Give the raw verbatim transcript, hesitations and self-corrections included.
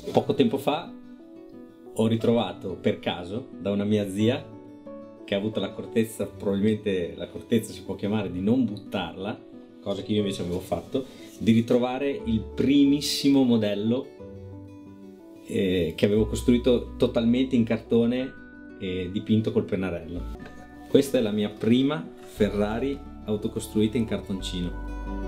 Poco tempo fa ho ritrovato per caso da una mia zia, che ha avuto l'accortezza, probabilmente l'accortezza si può chiamare, di non buttarla, cosa che io invece avevo fatto, di ritrovare il primissimo modello eh, che avevo costruito totalmente in cartone e dipinto col pennarello. Questa è la mia prima Ferrari autocostruita in cartoncino.